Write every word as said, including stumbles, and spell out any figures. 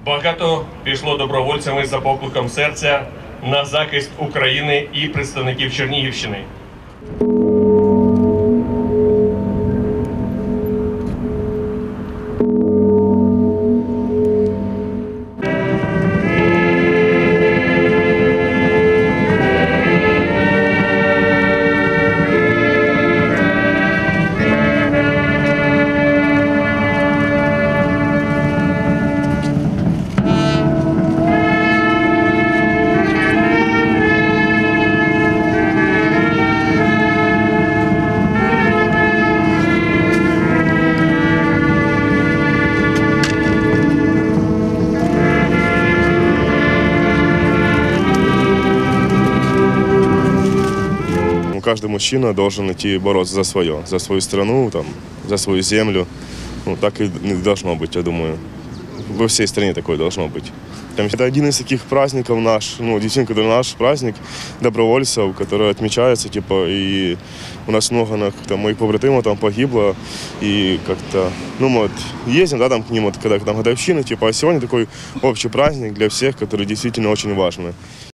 Багато пішло добровольцями за покликом серця на захист України і представників Чернігівщини. Каждый мужчина должен идти бороться за свое, за свою страну, там, за свою землю. Ну, так и должно быть, я думаю. Во всей стране такое должно быть. Это один из таких праздников наш, ну, действительно, который наш праздник добровольцев, который отмечается, типа, и у нас много там, моих побратимов там погибло, и как-то, ну, мы вот ездим, да, там к ним, вот, когда там годовщина, типа, а сегодня такой общий праздник для всех, который действительно очень важный.